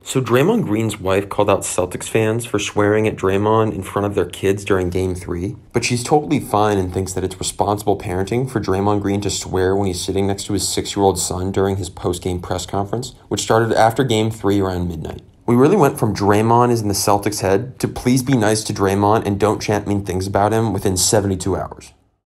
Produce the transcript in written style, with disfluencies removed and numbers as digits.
So Draymond Green's wife called out Celtics fans for swearing at Draymond in front of their kids during Game 3, but she's totally fine and thinks that it's responsible parenting for Draymond Green to swear when he's sitting next to his 6-year-old son during his post-game press conference, which started after Game 3 around midnight. We really went from Draymond is in the Celtics' head to please be nice to Draymond and don't chant mean things about him within 72 hours.